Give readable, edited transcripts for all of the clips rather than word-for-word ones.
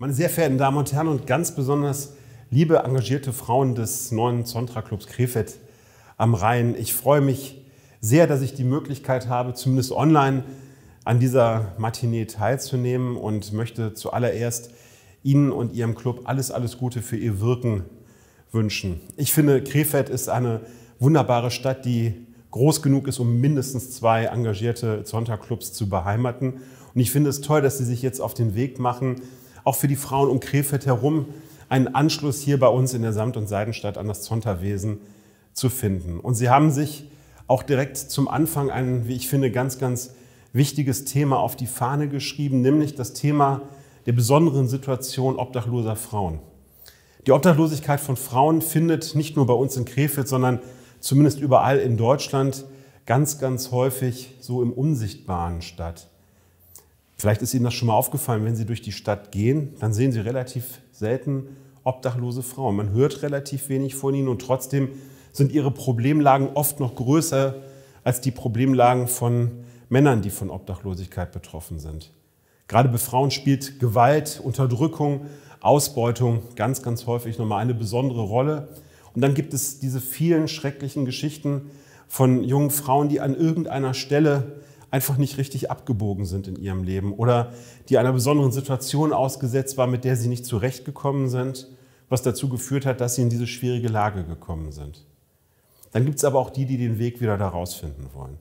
Meine sehr verehrten Damen und Herren und ganz besonders liebe engagierte Frauen des neuen Zontra-Clubs Krefeld am Rhein, ich freue mich sehr, dass ich die Möglichkeit habe, zumindest online an dieser Matinee teilzunehmen und möchte zuallererst Ihnen und Ihrem Club alles Gute für Ihr Wirken wünschen. Ich finde, Krefeld ist eine wunderbare Stadt, die groß genug ist, um mindestens 2 engagierte Zontra-Clubs zu beheimaten. Und ich finde es toll, dass Sie sich jetzt auf den Weg machen, auch für die Frauen um Krefeld herum einen Anschluss hier bei uns in der Samt- und Seidenstadt an das Zonta-Wesen zu finden. Und Sie haben sich auch direkt zum Anfang ein, wie ich finde, ganz wichtiges Thema auf die Fahne geschrieben, nämlich das Thema der besonderen Situation obdachloser Frauen. Die Obdachlosigkeit von Frauen findet nicht nur bei uns in Krefeld, sondern zumindest überall in Deutschland ganz häufig so im Unsichtbaren statt. Vielleicht ist Ihnen das schon mal aufgefallen, wenn Sie durch die Stadt gehen, dann sehen Sie relativ selten obdachlose Frauen. Man hört relativ wenig von ihnen und trotzdem sind ihre Problemlagen oft noch größer als die Problemlagen von Männern, die von Obdachlosigkeit betroffen sind. Gerade bei Frauen spielt Gewalt, Unterdrückung, Ausbeutung ganz häufig nochmal eine besondere Rolle. Und dann gibt es diese vielen schrecklichen Geschichten von jungen Frauen, die an irgendeiner Stelle einfach nicht richtig abgebogen sind in ihrem Leben oder die einer besonderen Situation ausgesetzt war, mit der sie nicht zurechtgekommen sind, was dazu geführt hat, dass sie in diese schwierige Lage gekommen sind. Dann gibt es aber auch die den Weg wieder da rausfinden wollen,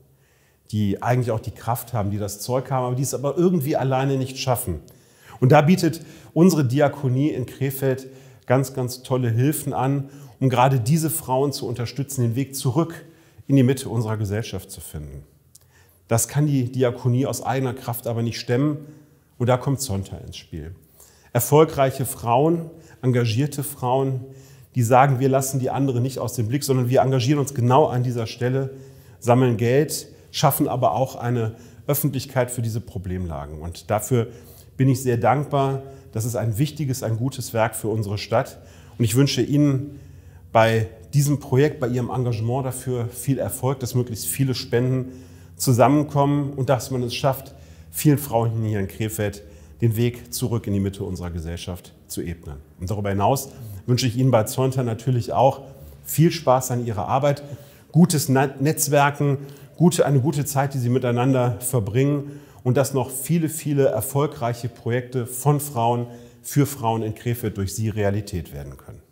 die eigentlich auch die Kraft haben, die das Zeug haben, aber die es aber irgendwie alleine nicht schaffen. Und da bietet unsere Diakonie in Krefeld ganz tolle Hilfen an, um gerade diese Frauen zu unterstützen, den Weg zurück in die Mitte unserer Gesellschaft zu finden. Das kann die Diakonie aus eigener Kraft aber nicht stemmen und da kommt Zonta ins Spiel. Erfolgreiche Frauen, engagierte Frauen, die sagen, wir lassen die anderen nicht aus dem Blick, sondern wir engagieren uns genau an dieser Stelle, sammeln Geld, schaffen aber auch eine Öffentlichkeit für diese Problemlagen. Und dafür bin ich sehr dankbar. Das ist ein wichtiges, ein gutes Werk für unsere Stadt. Und ich wünsche Ihnen bei diesem Projekt, bei Ihrem Engagement dafür viel Erfolg, dass möglichst viele Spenden zusammenkommen und dass man es schafft, vielen Frauen hier in Krefeld den Weg zurück in die Mitte unserer Gesellschaft zu ebnen. Und darüber hinaus wünsche ich Ihnen bei Zonta natürlich auch viel Spaß an Ihrer Arbeit, gutes Netzwerken, eine gute Zeit, die Sie miteinander verbringen und dass noch viele erfolgreiche Projekte von Frauen für Frauen in Krefeld durch Sie Realität werden können.